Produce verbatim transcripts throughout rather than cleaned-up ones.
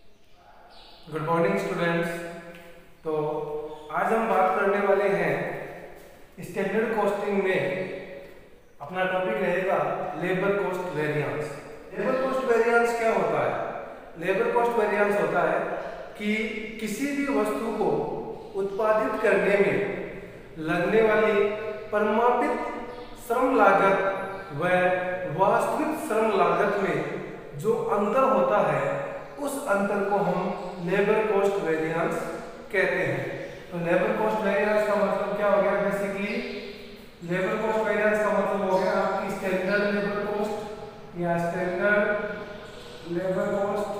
Good morning students. तो आज हम बात करने वाले हैं स्टैंडर्ड कॉस्टिंग में। अपना टॉपिक रहेगा labour cost variance. Labour cost variance क्या होता है? लेबर कॉस्ट वेरिएंस होता है कि किसी भी वस्तु को उत्पादित करने में लगने वाली परिमापित श्रम लागत व वास्तविक श्रम लागत में जो अंतर होता है उस अंतर को हम लेबर कॉस्ट वेरिएंस कहते हैं। तो लेबर कॉस्ट वेरिएंस का मतलब क्या हो गया? बेसिकली लेबर कॉस्ट वेरिएंस का मतलब हो गया आपकी स्टैंडर्ड लेबर कॉस्ट या standard labour cost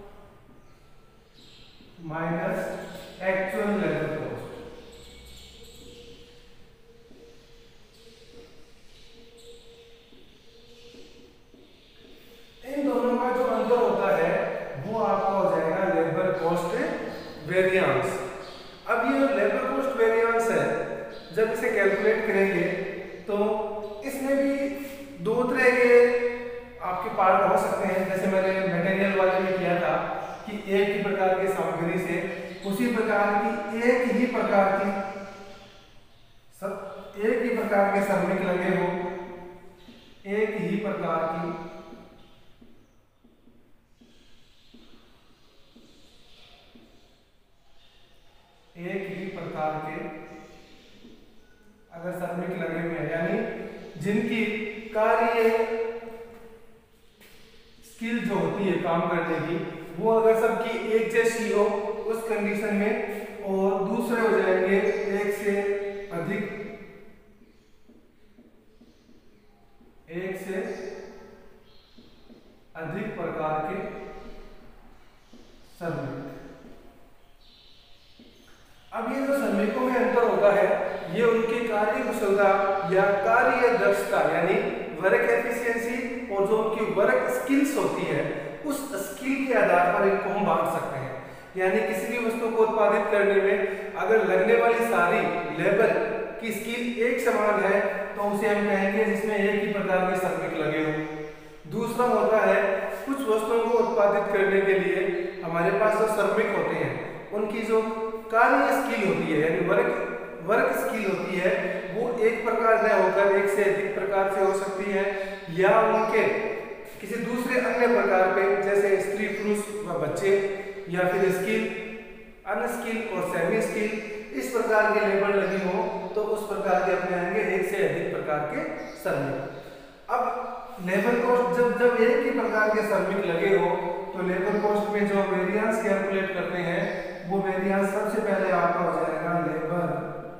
minus actual labour cost. इन दोनों का जो अंतर होता है वो आपका हो जाएगा लेबर कॉस्ट वेरिएंस। अब ये जो लेबर कॉस्ट वेरिएंस है, जब इसे कैलकुलेट करेंगे तो इसमें भी दो तरह के आपके पार्ट हो सकते हैं। जैसे मैंने मटेरियल वाले में किया था कि एक ही प्रकार की सामग्री से उसी प्रकार की एक ही प्रकार की सब एक ही प्रकार के श्रमिक लगे हो, एक ही प्रकार की एक ही प्रकार के अगर श्रमिक लगे हुए हैं, यानी जिनकी कार्य स्किल जो होती है काम करने की वो अगर सबकी एक जैसी हो उस कंडीशन में, और दूसरे हो जाएंगे एक से अधिक एक से अधिक प्रकार के श्रमिक। अब ये जो श्रमिकों में अंतर होता है ये उनकी कार्य कुशलता या कार्य दक्षता यानी वर्क एफिशिएंसी और जो उनकी वर्क स्किल्स होती है उस स्किल के आधार पर इनको हम बांट सकते हैं। यानी किसी भी वस्तु को उत्पादित करने में अगर लगने वाली सारी लेबर की स्किल एक समान है तो उसे हम कहेंगे जिसमें एक ही प्रकार के श्रमिक लगे हो। दूसरा होता है कुछ वस्तुओं को उत्पादित करने के लिए हमारे पास जो श्रमिक होते हैं उनकी जो कार्य स्किल होती है यानी वर्क वर्क स्किल होती है वो एक प्रकार से होकर एक से अधिक प्रकार से हो सकती है, या उनके किसी दूसरे अन्य प्रकार पे जैसे स्त्री पुरुष व बच्चे, या फिर स्किल अनस्किल और सेमी स्किल इस प्रकार के लेबर लगी हो तो उस प्रकार के अपने आएंगे एक से अधिक प्रकार के श्रमिक। अब लेबर कॉस्ट जब जब एक ही प्रकार के श्रमिक लगे हो तो लेबर कॉस्ट में जो वेरिएंस कैलकुलेट करते हैं वो वेरिएंस सबसे पहले आपका हो जाएगा लेबर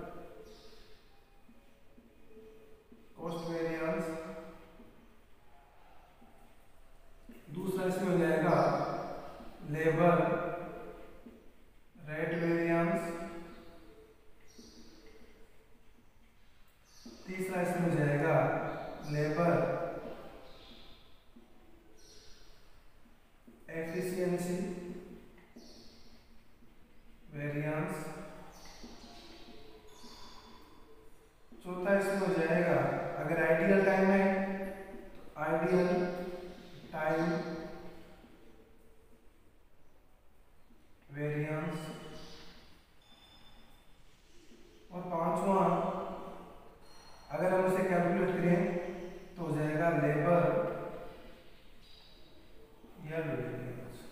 कॉस्ट वेरिएंस। दूसरा इसमें हो जाएगा लेबर रेट वेरिएंस। तीसरा इसमें हो जाएगा लेबर एफिशिएंसी वेरिएंस। चौथा इसमें हो जाएगा अगर आइडियल टाइम है तो आइडियल टाइम वेरिएंस। और पांचवा अगर हम इसे कैलकुलेट करें तो हो जाएगा लेबर या वेरिएंस।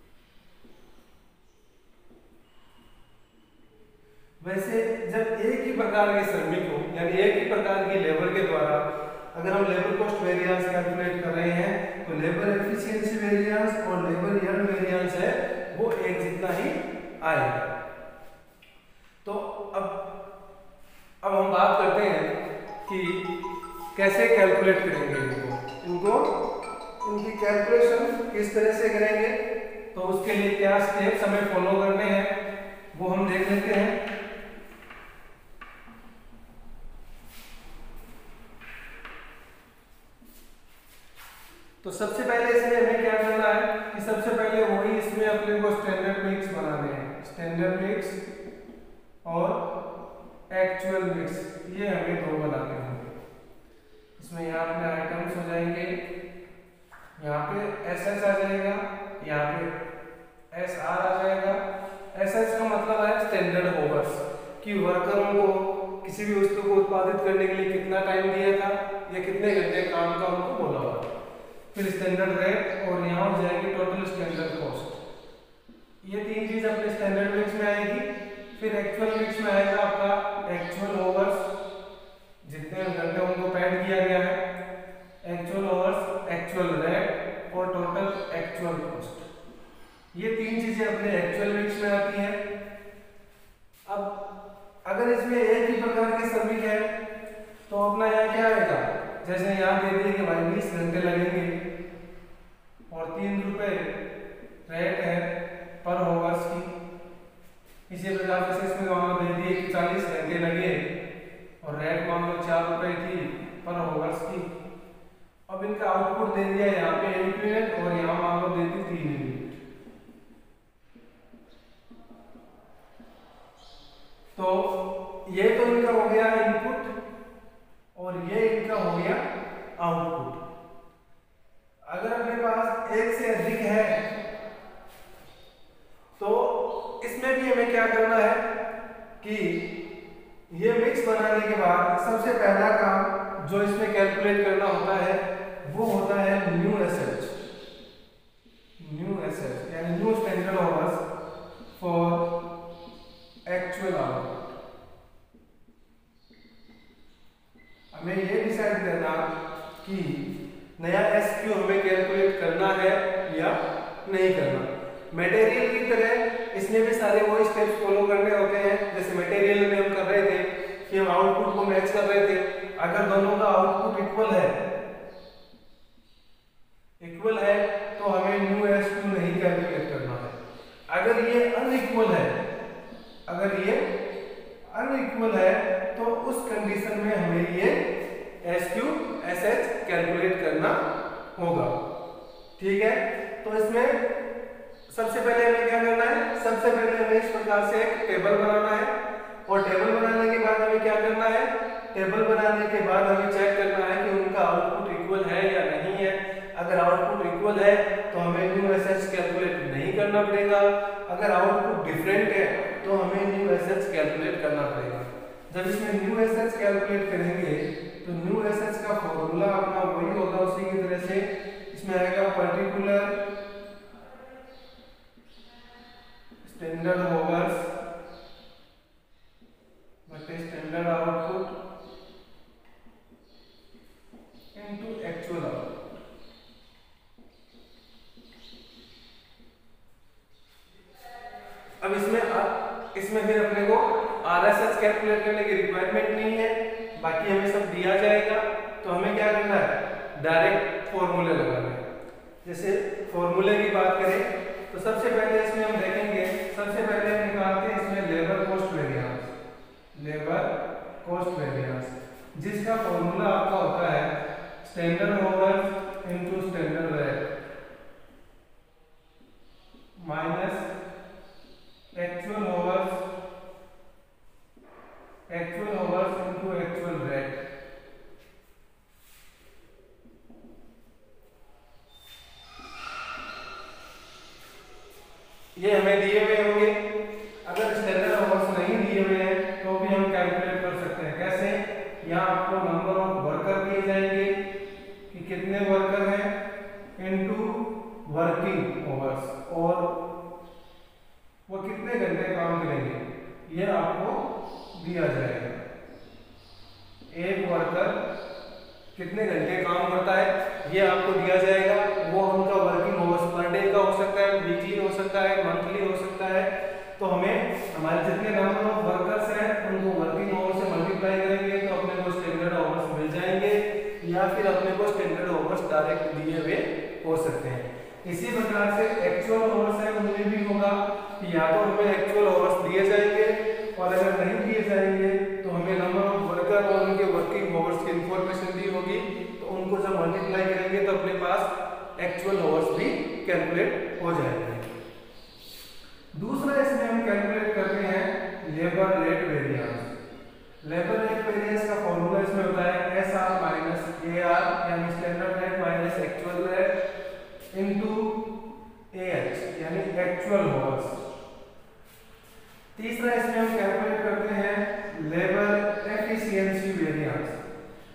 वैसे जब एक ही प्रकार के श्रमिक हो यानी एक ही प्रकार की लेबर के द्वारा अगर हम लेबर कॉस्ट वेरिएंस कैलकुलेट कर रहे हैं तो लेबर एफिशिएंसी वेरिएंस और लेबर यील्ड वेरिएंस है वो एक जितना ही आएगा। तो अब अब हम बात करते हैं कि कैसे कैलकुलेट करेंगे इनको इनको इनकी कैलकुलेशन किस तरह से करेंगे, तो उसके लिए क्या स्टेप्स हमें फॉलो करने हैं वो हम देख लेते हैं। तो सबसे पहले इसमें हमें क्या करना है कि सबसे पहले वही इसमें अपने को स्टैंडर्ड मिक्स बनाने हैं। स्टैंडर्ड मिक्स और एक्चुअल मिक्स ये हमें दो बनाने होंगे। इसमें यहाँ अपने आइटम्स हो जाएंगे, यहाँ पे एस एस आ जाएगा, यहाँ पे एस कि वर्करों को किसी भी वस्तु को उत्पादित करने के लिए कितना टाइम दिया था या कितने घंटे काम का उनको बोला हुआ। फिर स्टैंडर्ड रेट और यहाँ हो जाएगी टोटल स्टैंडर्ड कॉस्ट। ये तीन चीज अपने स्टैंडर्ड मिक्स में आएगी। फिर एक्चुअल मिक्स में आएगा आपका एक्चुअल ओवर्स, जितने घंटे उनको पैड किया गया है, एक्चुअल ओवर्स, एक्चुअल रेट और टोटल एक्चुअल कॉस्ट। ये तीन चीजें अपने एक्चुअल मिक्स में आती हैं। अब अगर इसमें एक ही प्रकार के श्रमिक है तो अपना यहाँ क्या आएगा, जैसे यहाँ दे दिए कि भाई बीस घंटे लगेंगे और तीन रुपए रेट है पर आवर्स की। इसी प्रकार से इसमें मान लो दे दिए कि चालीस घंटे लगे और रेट मान लो चार रुपए थी पर आवर्स की। अब इनका आउटपुट दे दिया यहाँ पे एक यूनिट और यहाँ मान लो दे दी तीन यूनिट। तो ये तो इनका हो गया इनपुट और ये इनका हो गया आउटपुट। अगर अपने पास एक से अधिक है तो इसमें भी हमें क्या करना है कि ये मिक्स बनाने के बाद सबसे पहला काम जो इसमें कैलकुलेट करना होता है वो होता है न्यू एसएच। न्यू एसएच यानी new standard hours for actual output. हमें ये डिसाइड करना कि नया एसक्यू हमें कैलकुलेट करना है या नहीं करना। मटेरियल की तरह इसमें भी सारे वो स्टेप्स फॉलो करने होते हैं। जैसे मटेरियल में हम कर रहे थे कि हम आउटपुट को मैच कर रहे थे। अगर दोनों का आउटपुट इक्वल है इक्वल है तो हमें न्यू एसक्यू नहीं कैलकुलेट करना है। अगर ये अनइक्वल है अगर ये अनइक्वल है तो उस कंडीशन में हमें ये एसक्यू एसएच कैलकुलेट करना होगा। ठीक है, तो इसमें सबसे पहले हमें क्या करना है, सबसे पहले हमें इस प्रकार से एक टेबल बनाना है और टेबल बनाने के बाद हमें क्या करना है, टेबल बनाने के बाद हमें चेक करना है कि उनका आउटपुट इक्वल है या नहीं है। अगर आउटपुट इक्वल है तो हमें न्यू एसएच कैलकुलेट नहीं करना पड़ेगा। अगर आउटपुट डिफरेंट है तो हमें न्यू एसएच कैलकुलेट करना पड़ेगा। जब इसमें न्यू एसएच कैलकुलेट करेंगे तो न्यू एसएच का फॉर्मूला अपना वही होगा उसी की तरह से। इसमें आएगा पर्टिकुलर स्टैंडर्ड आवर्स बटे standard output into actual output. अब इसमें अब इसमें फिर अपने को आरएसएच कैलकुलेट करने की रिक्वायरमेंट नहीं है, बाकी हमें सब दिया जाएगा। तो हमें क्या करना है, डायरेक्ट फॉर्मूले लगाने हैं। जैसे फॉर्मूले की बात करें तो सबसे पहले इसमें हम देखेंगे, सबसे पहले हम निकालते हैं इसमें labour cost variance, labour cost variance जिसका फॉर्मूला आपका होता है standard hours into standard rate minus actual hours actual hours into actual rate. ये हमें दिए हुए होंगे। अगर स्टैंडर्ड आवर्स नहीं दिए हुए हैं तो भी हम कैलकुलेट कर सकते हैं। कैसे, यहाँ आपको नंबर ऑफ वर्कर दिए जाएंगे कि कितने वर्कर हैं इनटू वर्किंग आवर्स और वो कितने घंटे काम करेंगे, ये आपको दिया जाएगा। एक वर्कर कितने घंटे काम करता है ये आपको दिया जाएगा। वो उनका वर्किंग आवर्स पर डे का हो सकता है, वीकली हो सकता है, मंथली हो सकता है। तो हमें हमारे जितने नंबर ऑफ वर्कर्स हैं उनको वर्किंग आवर्स से मल्टीप्लाई करेंगे तो अपने को स्टैंडर्ड आवर्स मिल जाएंगे, या फिर अपने को स्टैंडर्ड आवर्स डायरेक्ट दिए हुए हो सकते हैं। इसी प्रकार से एक्चुअल आवर्स है उनमें भी होगा कि या तो हमें एक्चुअल आवर्स दिए जाएंगे और अगर नहीं दिए जाएंगे तो हमें नंबर ऑफ वर्कर और उनके वर्किंग आवर्स की इंफॉर्मेशन दी होगी। तो उनको जब मल्टीप्लाई करेंगे तो अपने पास एक्चुअल आवर्स भी कैलकुलेट हो जाएंगे। दूसरा इसमें हम कैलकुलेट करते हैं labour rate variance. Labour rate variance का फॉर्मूला इसमें होता है S R minus A R यानी standard rate minus actual rate into A H यानी एक्चुअल आवर्स। तीसरा इसमें हम कैलकुलेट करते हैं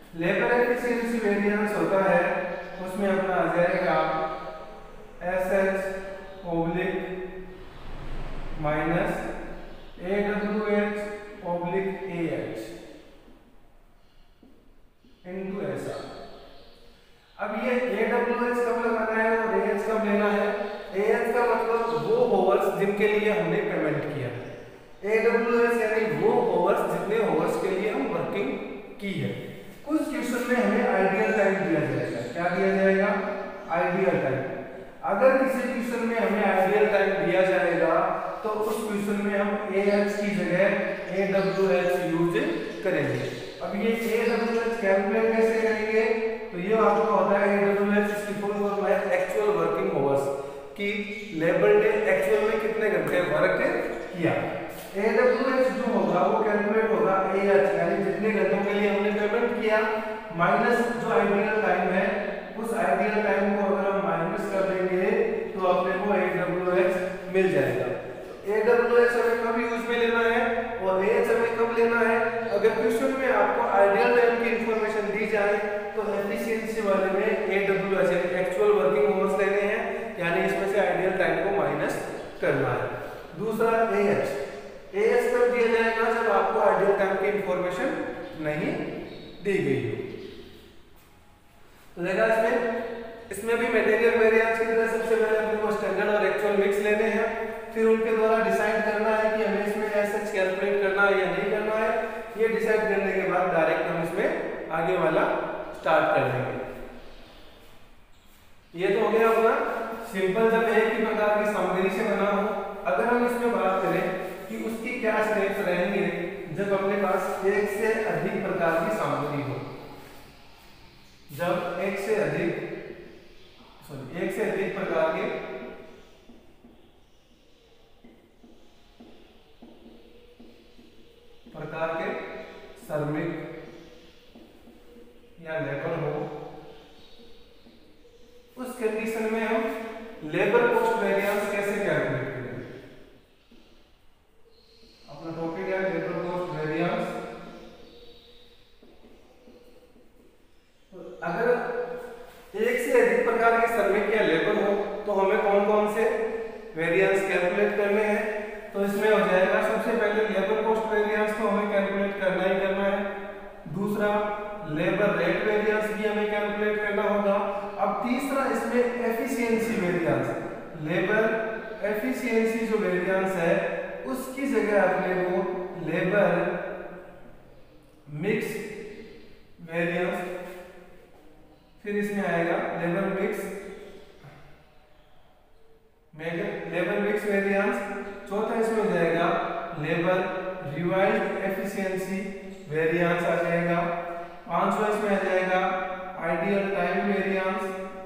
लेबर एफिशिएंसी वेरिएंस होता है उसमें अपना आ जाएगा S H oblique minus A W H oblique A H into S R. अब ये ए डब्ल्यू एच कब लगाना है और ए एच कब लेना है? ए एच का मतलब वो होवर्स जिनके लिए हमने पेमेंट किया है, ए डब्ल्यू एच यानी वो होवर्स जितने होवर्स के लिए हम वर्किंग की है। कुछ क्वेश्चन में हमें आइडियल टाइम दिया जाएगा। क्या दिया जाएगा? Idle time. अगर किसी क्वेश्चन में हमें आइडियल टाइम दिया जाएगा तो उस क्वेश्चन में हम ए एच की जगह ए डब्ल्यू एच यूज करेंगे। अब ये ए डब्ल्यू एच कैलकुलेट कैसे करेंगे? तो ये आपको होता है ए डब्ल्यू एच इसकी फुल फॉर्म है एक्चुअल वर्किंग आवर्स कि लेबर डे एक्चुअल में कितने घंटे वर्क किया। ए डब्ल्यू एच जो होगा वो कैलकुलेट होगा ए एच यानी जितने घंटों के लिए हमने पेमेंट किया माइनस जो आइडियल टाइम है, उस आइडियल टाइम को अगर हम माइनस कर देंगे तो अपने को ए डब्ल्यू एच मिल जाएगा। ए डब्ल्यू एच हमें कब यूज में लेना है और ए एच हमें कब लेना है? अगर क्वेश्चन में आपको आइडियल टाइम की इंफॉर्मेशन दी जाए तो एफिशिएंसी वाले में ए डब्ल्यू एच यानी एक्चुअल वर्किंग आवर्स लेने हैं, यानी इसमें से आइडियल टाइम को माइनस करना है। दूसरा ए एच, ए एच कब दिया जाएगा? जब आपको आइडियल टाइम की इंफॉर्मेशन नहीं दी गई हो। तो देखा इसमें इसमें भी मटेरियल वेरिएंस की तरह सबसे पहले अपने को स्टैंडर्ड और एक्चुअल मिक्स लेने हैं, फिर उनके द्वारा डिसाइड करना है कि हमें इसमें एसएच कैलकुलेट करना है या नहीं करना है। ये डिसाइड करने के बाद डायरेक्ट हम इसमें आगे वाला स्टार्ट कर देंगे। ये तो हो गया अपना सिंपल जब एक ही प्रकार की सामग्री से बना हो। अगर हम इसमें बात करें कि उसकी क्या स्टेप्स रहेंगे जब अपने पास एक से अधिक प्रकार की सामग्री हो, जब एक से अधिक सॉरी एक से अधिक प्रकार के प्रकार के श्रमिक या लेबर हो, उस कंडीशन में हम लेबर कॉस्ट वेरिएंस कैसे कैलकुलेट करेंगे? अपना टॉपिक है लेबर कॉस्ट वेरिएंस। तो अगर एक से अधिक प्रकार के श्रमिक या लेबर हो तो हमें कौन कौन से वेरिएंस कैलकुलेट करने हैं? तो इसमें हो जाएगा सबसे पहले लेबर कॉस्ट वेरिएंस तो हमें कैलकुलेट करना ही करना है। दूसरा लेबर रेट वेरिएंस भी हमें कैलकुलेट करना होगा। अब तीसरा इसमें एफिशिएंसी वेरिएंस, लेबर एफिशिएंसी जो वेरिएंस है उसकी जगह अपने को लेबर मिक्स वेरिएंस, फिर इसमें आएगा labour mix labour mix variance. चौथा इसमें हो जाएगा लेबर रिवाइज्ड एफिशिएंसी वेरिएंस आ जाएगा। पांचवा इसमें आ जाएगा आइडियल टाइम वेरिएंस।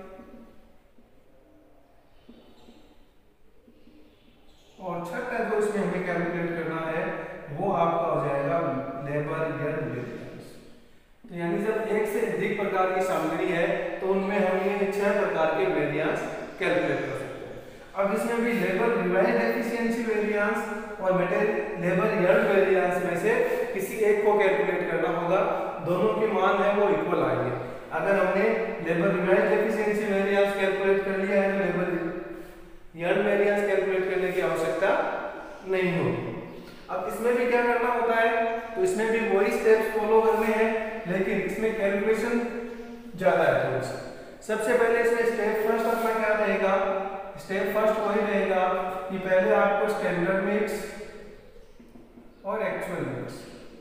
और छठा जो इसमें हमें कैलकुलेट करना है वो आपका हो जाएगा लेबर यील्ड वेरिएंस। तो यानी जब एक से अधिक प्रकार की सामग्री है तो उनमें हम ये छह प्रकार के वेरिएंस कैलकुलेट कर सकते हैं। अब इसमें भी लेबर रिवाइज्ड एफिशिएंसी वेरिएंस और लेबर यील्ड वेरिएंस में से किसी एक को कैलकुलेट करना होगा। दोनों की मान है वो इक्वल आएंगे। अगर हमने labour revised efficiency variance calculate कर लिया है तो लेबर यील्ड वेरिएंस कैलकुलेट करने की आवश्यकता नहीं होगी। अब इसमें भी क्या करना होता है? तो इसमें भी वही स्टेप्स फॉलो करने हैं, लेकिन इसमें कैलकुलेशन ज्यादा है थोड़ा सा। सबसे पहले इसमें स्टेप फर्स्ट अपना क्या रहेगा? स्टेप फर्स्ट वही रहेगा कि पहले आपको स्टैंडर्ड मिक्स और एक्चुअल मिक्स,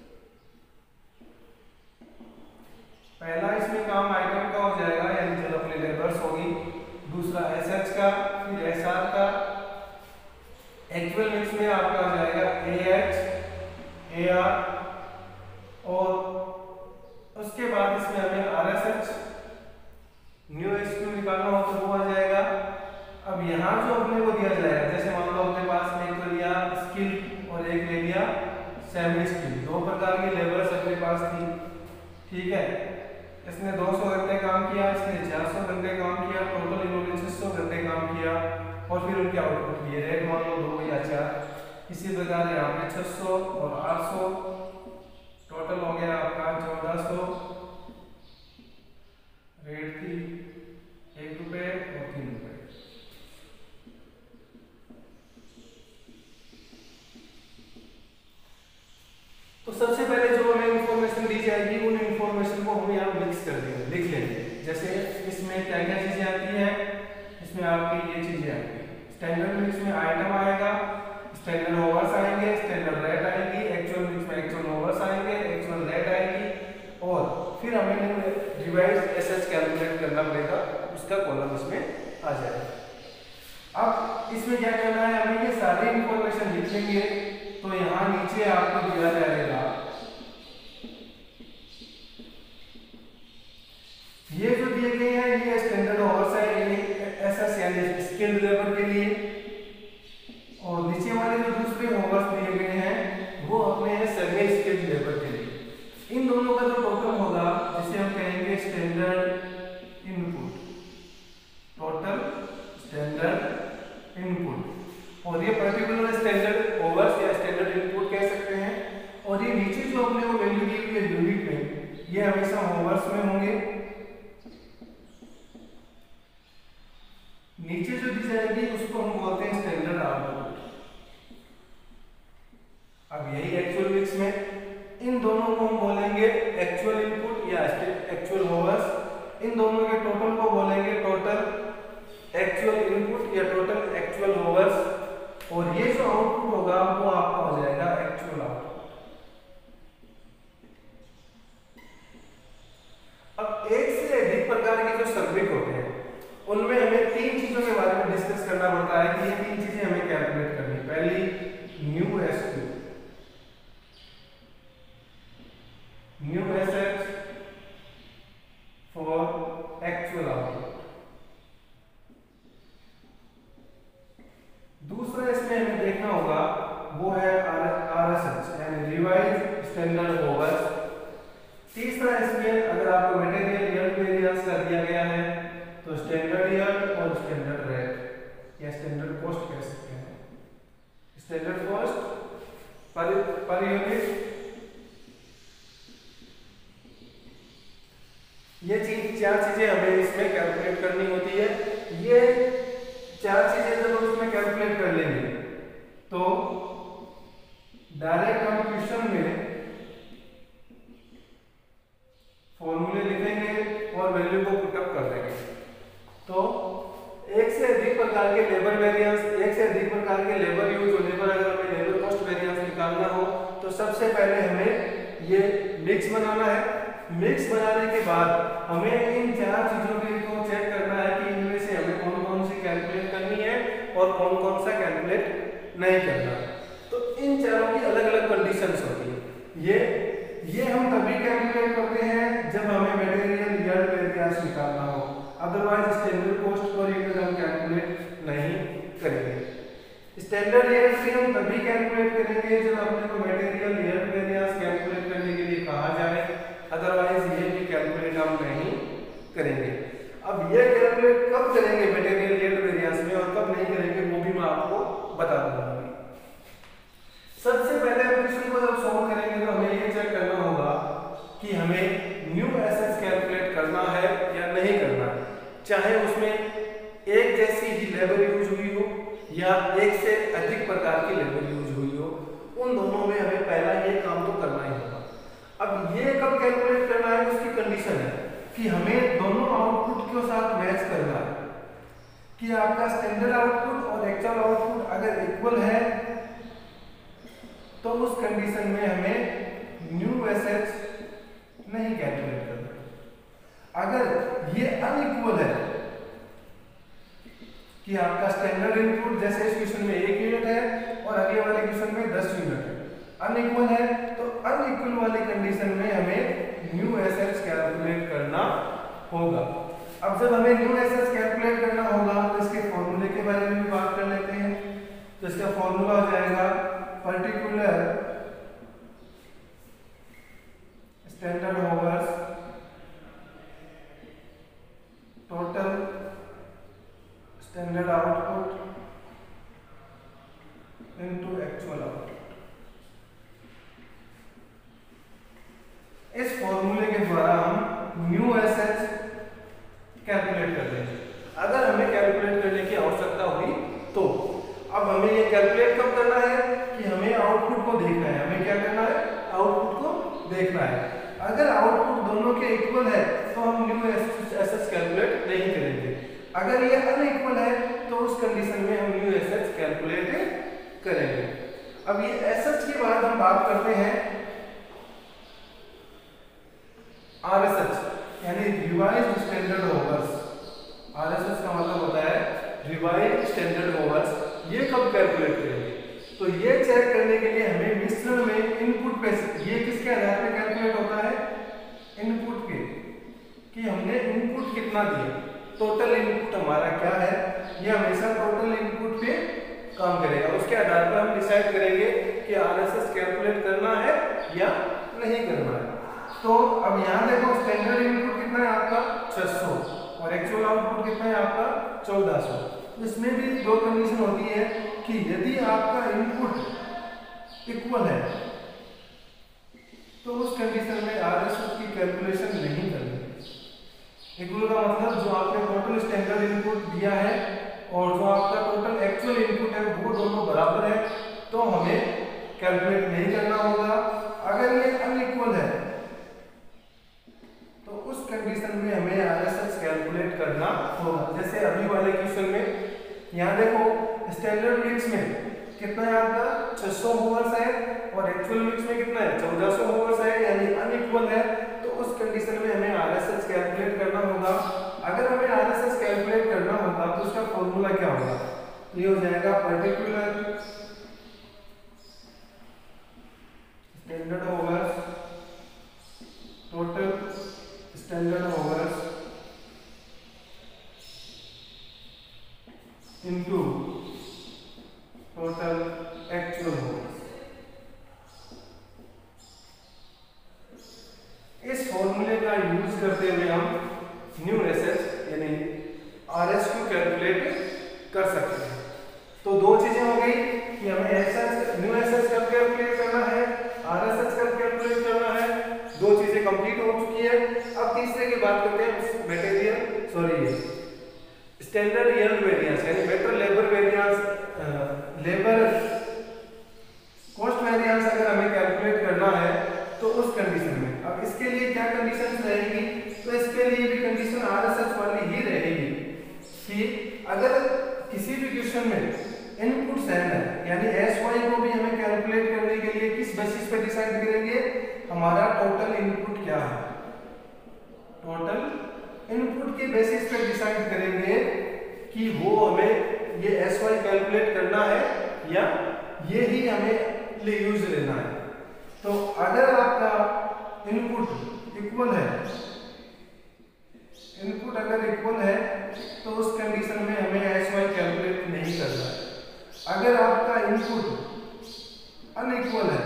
पहला इसमें काम आइटम का हो जाएगा यानी जो अपनी लेबर्स होगी। दूसरा एसएच का, फिर एसआर का। एक्चुअल मिक्स में आपका हो जाएगा एएच, एआर और उसके बाद इसमें हमें आरएसएच न्यू एसक्यू निकालना हो तो वो आ जाएगा। अब यहाँ जो अपने को दिया जाएगा, जैसे मान लो अपने पास में एक तो लिया स्किल और एक ले लिया सेमी स्किल, दो प्रकार की लेबर्स अपने पास थी, ठीक है। इसने दो सौ घंटे काम किया, इसने चार सौ घंटे काम किया, टोटल इन्होंने छह सौ घंटे काम किया और फिर उनके आउटपुट लिए रेट मान लो दो या चार। इसी प्रकार यहाँ पे छह सौ और आठ सौ टोटल हो गया आपका चौदह सौ, रेट थी एक रुपए और तीन रुपए। तो सबसे पहले जो हमें इंफॉर्मेशन दी जाएगी उन इंफॉर्मेशन को हम यहाँ मिक्स कर देंगे, लिख लेंगे। जैसे इसमें क्या क्या चीजें आती है, इसमें आपकी ये चीजें आएंगी। स्टैंडर्ड मिक्स में आइटम आएगा, स्टैंडर्ड ओवर्स आएंगे, स्टैंडर्ड रेट आएगी, एक्चुअल मिक्स में एक्चुअल ओवर्स आएंगे, एक्चुअल रेट आएगी, और फिर हमें रिवाइज एसएच कैलकुलेट करना पड़ेगा, उसका कॉलम इसमें आ जाएगा। अब इसमें क्या करना है, हमें ये सारी इंफॉर्मेशन लिख लेंगे। तो यहाँ नीचे आपको दिया जाएगा ये जो दिए गए हैं, ये स्टैंडर्ड ओवर्स है एसएस यानी स्किल्ड लेबर के लिए, और नीचे वाले जो दूसरे ओवर्स दिए गए हैं वो अपने हैं सेमी स्किल्ड लेबर के लिए। इन दोनों का जो टोटल होगा जिसे हम कहेंगे standard input, total standard input, और ये पर्टिकुलर स्टैंडर्ड ओवर्स या स्टैंडर्ड इनपुट कह सकते हैं। और ये नीचे जो हमने वो वैल्यू दी हुई है यूनिट में, ये हमेशा ओवर्स में होंगे। नीचे जो दी जाएगी उसको हम बोलते हैं स्टैंडर्ड आउटपुट। अब यही एक्चुअल मिक्स में इन दोनों को हम बोलेंगे एक्चुअल इनपुट या एक्चुअल ओवर्स। इन दोनों के टोटल को बोलेंगे टोटल एक्चुअल इनपुट या टोटल एक्चुअल ओवर्स, और ये जो आउटपुट होगा वो आपका हो जाएगा एक्चुअल आउटपुट। अब एक से अधिक प्रकार के जो सबमिट होते हैं उनमें हमें तीन चीजों के बारे में डिस्कस करना पड़ता है कि ये तीन चीजें हमें कैलकुलेट करनी। पहली new SQ, new asset for actual output. दूसरा इसमें हमें देखना होगा वो है आरएसएच यानी रिवाइज स्टैंडर्ड ओवर्स। तीसरा इसमें अगर आपको मटेरियल यील्ड वेरिएंस का दिया गया है तो स्टैंडर्ड यील्ड और स्टैंडर्ड रेट या स्टैंडर्ड कॉस्ट कह सकते हैं। स्टैंडर्ड कॉस्ट पर पर यूनिट, ये चीज चार चीजें हमें इसमें कैलकुलेट करनी होती है। ये चार चीजें जब हम इसमें कैलकुलेट कर लेंगे तो डायरेक्ट हम क्वेश्चन में फॉर्मूले लिखेंगे और वैल्यू को पुटअप कर देंगे। तो एक से अधिक प्रकार के लेबर वेरिएंस, एक से अधिक प्रकार के लेबर यूज होने पर अगर हमें लेबर कॉस्ट वेरिएंस निकालना हो तो सबसे पहले हमें ये मिक्स बनाना है। मिक्स बनाने के बाद हमें इन चार चीजों के को चेक करना है कि इनमें से हमें कौन कौन सी कैलकुलेट करनी है और कौन कौन सा कैलकुलेट नहीं करना। तो इन चारों की अलग अलग कंडीशंस होती है। ये ये हम तभी कैलकुलेट करते हैं जब हमें मटेरियल यील्ड वेरिएंस निकालना हो, otherwise standard cost per unit हम कैलकुलेट नहीं करेंगे। स्टैंडर्ड यील्ड भी हम तभी कैलकुलेट करेंगे जब अपने को मटेरियल यील्ड वेरिएंस कैलकुलेट करने के लिए कहा जाए, अदरवाइज ये भी कैलकुलेट हम नहीं करेंगे। अब ये कैलकुलेट कब करेंगे मटेरियल यील्ड वेरिएंस में और कब नहीं करेंगे वो भी मैं आपको बता दूंगा। सबसे पहले हम क्वेश्चन को जब सॉल्व करेंगे तो हमें ये चेक करना होगा कि हमें न्यू एसेट्स कैलकुलेट करना है या नहीं करना है, चाहे उसमें एक जैसी ही लेबर यूज हुई हो या एक से अधिक प्रकार की लेबर यूज हुई हो, उन दोनों में हमें पहला ये काम तो करना ही होगा। अब ये कब कैलकुलेट करना है उसकी कंडीशन है कि हमें दोनों आउटपुट के साथ मैच करना है कि आपका स्टैंडर्ड आउटपुट और एक्चुअल आउटपुट अगर इक्वल है तो उस कंडीशन में हमें न्यू एसेट्स नहीं कैलकुलेट करना। अगर ये अनइक्वल है कि आपका स्टैंडर्ड इनपुट जैसे इस क्वेश्चन में एक यूनिट है और अगले वाले क्वेश्चन में दस यूनिट है, अनइक्वल है, तो अनइक्वल वाली कंडीशन में हमें न्यू एसेट्स कैलकुलेट करना होगा। अब जब हमें न्यू एसेट्स कैलकुलेट करना होगा तो इसके फॉर्मूले के बारे में भी बात कर लेते हैं। तो इसका फॉर्मूला हो जाएगा particular standard hours total standard output into actual output. इस फॉर्मूले के द्वारा हम न्यू एसेट्स कैलकुलेट कर लेंगे। अगर हमें कैलकुलेट करने की आवश्यकता हुई तो अब हमें ये कैलकुलेट कब करना है कि हमें आउटपुट को देखना है। हमें क्या करना है, आउटपुट को देखना है। अगर आउटपुट दोनों के इक्वल है तो हम न्यू एसएच कैलकुलेट नहीं करेंगे। अगर ये अनइक्वल है तो उस कंडीशन में हम न्यू एसएच कैलकुलेट करेंगे। अब ये एसएच के बाद हम बात करते हैं आरएसएच यानी रिवाइज्ड स्टैंडर्ड ओवर्स। आरएसएच का मतलब होता है रिवाइज्ड स्टैंडर्ड ओवर्स। ये कब कैलकुलेट करेंगे, तो ये चेक करने के लिए हमें मिश्रण में इनपुट पे, ये किसके आधार पे कैलकुलेट होता है, इनपुट के, कि हमने इनपुट कितना दिया, टोटल इनपुट हमारा क्या है। ये हमेशा टोटल इनपुट पे काम करेगा। उसके आधार पर हम डिसाइड करेंगे कि आरएसएस कैलकुलेट करना है या नहीं करना है। तो अब यहाँ देखो स्टैंडर्ड इनपुट कितना है आपका छह सौ और एक्चुअल आउटपुट कितना है आपका चौदह सौ। इसमें भी दो कंडीशन होती है कि यदि आपका इनपुट इक्वल है तो उस कंडीशन में आरएसएस की कैलकुलेशन नहीं करनी। इक्वल का मतलब जो आपने टोटल स्टैंडर्ड इनपुट दिया है और जो आपका टोटल एक्चुअल इनपुट है वो दोनों बराबर है तो हमें कैलकुलेट नहीं करना होगा। अगर ये अनइक्वल है तो उस कंडीशन में हमें आरएसएस कैलकुलेट करना होगा। जैसे अभी वाले क्वेश्चन में यहाँ देखो स्टैंडर्ड मिक्स में कितना है आपका छह सौ होवर्स है और एक्चुअल मिक्स में कितना है चौदह सौ होवर्स है, यानी अनइक्वल है। तो उस कंडीशन में हमें आरएसएस कैलकुलेट करना होगा। अगर हमें आरएसएस कैलकुलेट करना होगा तो उसका फॉर्मूला क्या होगा, ये हो जाएगा particular standard hours total standard hours into total actual hours. इस फॉर्मूले का यूज करते हुए हम न्यू एसएच यानी आरएसक्यू कैलकुलेट कर सकते हैं। तो दो चीजें हो गई कि हमें एसएच न्यू एसएच कब कैलकुलेट करना है, आरएसएच कब कैलकुलेट करना है। दो चीजें कंप्लीट हो चुकी है। अब तीसरे की बात करते हैं material sorry standard yield variance यानी metal labour variance labour cost variance अगर हमें कैलकुलेट करना है तो उस कंडीशन में अब इसके लिए क्या कंडीशंस रहेगी, तो इसके लिए भी कंडीशन आरएसएच वाली ही रहेगी कि अगर किसी भी क्वेश्चन में इनपुट सेम है यानी एस वाई को भी हमें कैलकुलेट करने के लिए किस बेसिस पे डिसाइड करेंगे, हमारा टोटल इनपुट क्या है, टोटल इनपुट के बेसिस पे डिसाइड करेंगे कि वो हमें ये एस वाई कैलकुलेट करना है या ये ही हमें ले यूज लेना है। तो अगर आपका इनपुट इक्वल है इनपुट अगर इक्वल है तो उस कंडीशन में हमें एस वाई कैलकुलेट नहीं करना है। अगर आपका इनपुट अनइक्वल है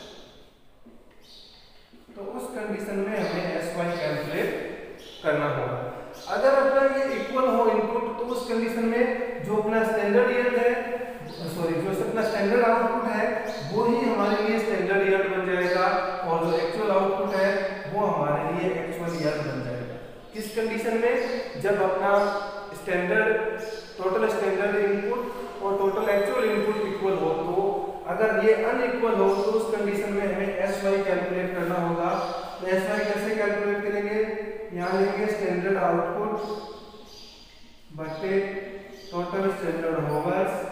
तो उस कंडीशन में हमें एस वाई कैलकुलेट करना होगा। अगर अपना ये इक्वल हो इनपुट तो उस कंडीशन में जो अपना स्टैंडर्ड यील्ड है सॉरी जो अपना स्टैंडर्ड आउटपुट है वो ही हमारे लिए स्टैंडर्ड यील्ड बन जाएगा और जो एक्चुअल आउटपुट है वो हमारे लिए एक्चुअल यील्ड बन जाएगा। किस कंडीशन में, जब अपना स्टैंडर्ड टोटल स्टैंडर्ड इनपुट और टोटल एक्चुअल इनपुट इक्वल हो। तो अगर ये अनइक्वल हो तो उस कंडीशन में हमें एस वाई कैलकुलेट करना होगा। तो एस वाई कैसे कैलकुलेट करेंगे, यहाँ लेंगे स्टैंडर्ड आउटपुट बटे total standard hours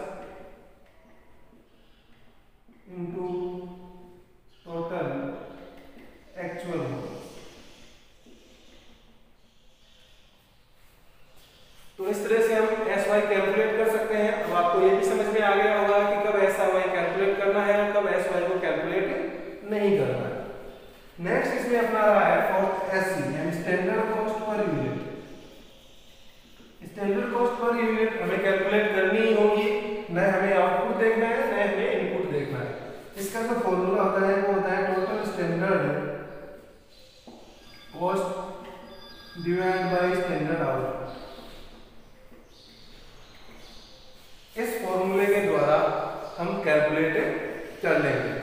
into total actual hours. तो इस तरह से हम एस वाई कैलकुलेट कर सकते हैं। अब आपको ये भी समझ में आ गया होगा कि कब एस वाई कैलकुलेट करना है और कब एस वाई को कैलकुलेट नहीं करना है। नेक्स्ट इसमें अपना रहा है फॉर एससी यानी standard cost per unit. Standard cost per unit हमें कैलकुलेट करनी ही होगी, न हमें आउटपुट देखना है न हमें इनपुट देखना है। इसका जो फॉर्मूला होता है वो होता है total standard cost divide by standard output. इस फॉर्मूले के द्वारा हम कैलकुलेट कर लेंगे।